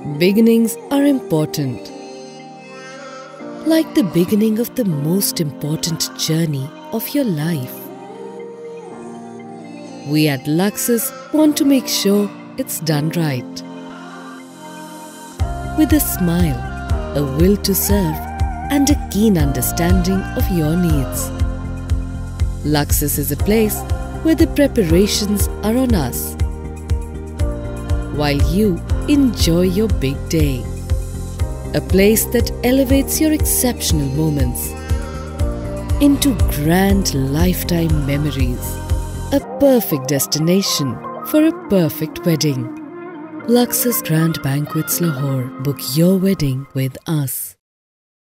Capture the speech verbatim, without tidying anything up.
Beginnings are important. Like the beginning of the most important journey of your life. We at Luxus want to make sure it's done right. With a smile, a will to serve, and a keen understanding of your needs. Luxus is a place where the preparations are on us, while you enjoy your big day. A place that elevates your exceptional moments into grand lifetime memories. A perfect destination for a perfect wedding. Luxus Grand Banquets, Lahore. Book your wedding with us.